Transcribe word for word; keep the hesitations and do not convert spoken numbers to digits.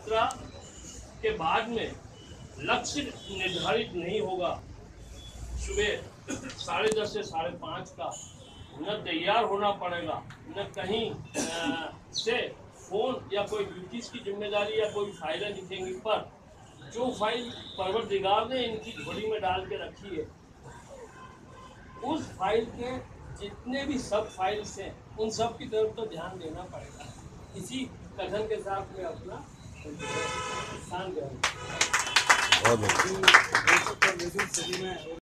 यात्रा के बाद में लक्ष्य निर्धारित नहीं होगा, सुबह साढ़े दस से साढ़े पाँच का न तैयार होना पड़ेगा, न कहीं आ, से फोन या कोई ड्यूटीज की जिम्मेदारी या कोई फाइलें लिखेंगी, पर जो फाइल परवरदिगार ने इनकी झोली में डाल के रखी है, उस फाइल के जितने भी सब फाइल्स हैं उन सब की तरफ तो ध्यान देना पड़ेगा। इसी कथन के साथ में अपना स्थान ग्रहण